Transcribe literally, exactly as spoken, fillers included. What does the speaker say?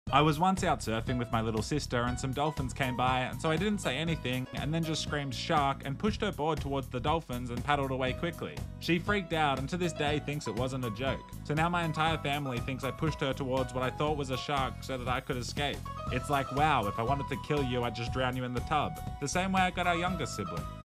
I was once out surfing with my little sister and some dolphins came by, and so I didn't say anything and then just screamed shark and pushed her board towards the dolphins and paddled away quickly. She freaked out and to this day thinks it wasn't a joke. So now my entire family thinks I pushed her towards what I thought was a shark so that I could escape. It's like, wow, if I wanted to kill you, I'd just drown you in the tub. The same way I got our youngest sibling.